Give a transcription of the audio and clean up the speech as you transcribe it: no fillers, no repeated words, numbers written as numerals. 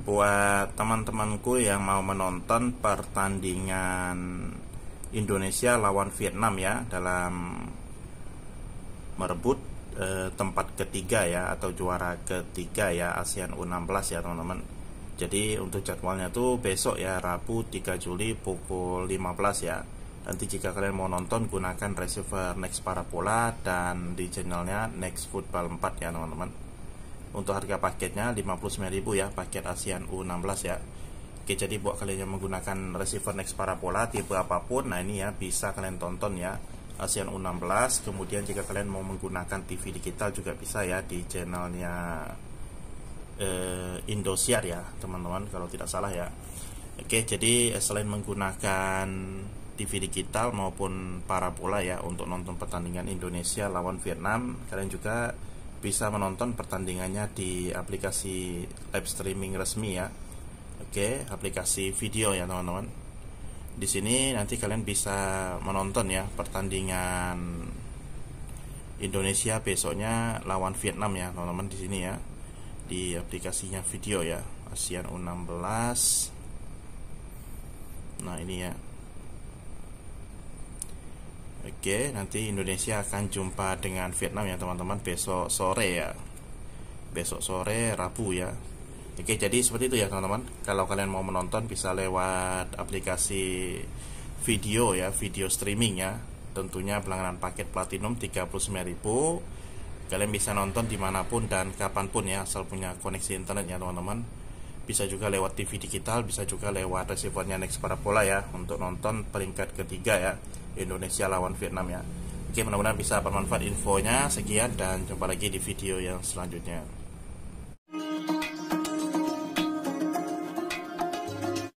Buat teman-temanku yang mau menonton pertandingan Indonesia lawan Vietnam ya, dalam merebut tempat ketiga ya, atau juara ketiga ya, ASEAN U16 ya teman-teman. Jadi untuk jadwalnya tuh besok ya, Rabu 3 Juli pukul 15 ya. Nanti jika kalian mau nonton, gunakan receiver Next Parabola dan di channelnya Next Football 4 ya teman-teman. Untuk harga paketnya 59.000 ya, paket ASEAN U16 ya. Oke, jadi buat kalian yang menggunakan receiver Next Parabola tipe apapun, nah ini ya bisa kalian tonton ya, ASEAN U16. Kemudian jika kalian mau menggunakan TV digital juga bisa ya, di channelnya Indosiar ya teman-teman, kalau tidak salah ya. Oke, jadi selain menggunakan TV digital maupun parabola ya untuk nonton pertandingan Indonesia lawan Vietnam, kalian juga bisa menonton pertandingannya di aplikasi live streaming resmi ya. Oke, aplikasi video ya teman-teman. Di sini nanti kalian bisa menonton ya pertandingan Indonesia besoknya lawan Vietnam ya teman-teman, di sini ya, di aplikasinya video ya, ASEAN U16. Nah ini ya. Oke, nanti Indonesia akan jumpa dengan Vietnam ya teman-teman, besok sore ya, besok sore Rabu ya. Oke, jadi seperti itu ya teman-teman. Kalau kalian mau menonton bisa lewat aplikasi video ya, video streaming ya. Tentunya pelangganan paket platinum 39.000. Kalian bisa nonton dimanapun dan kapanpun ya, asal punya koneksi internet ya teman-teman. Bisa juga lewat TV digital, bisa juga lewat receivernya Next Parabola ya, untuk nonton peringkat ketiga ya, Indonesia lawan Vietnam ya. Oke, mudah-mudahan bisa bermanfaat infonya. Sekian dan jumpa lagi di video yang selanjutnya.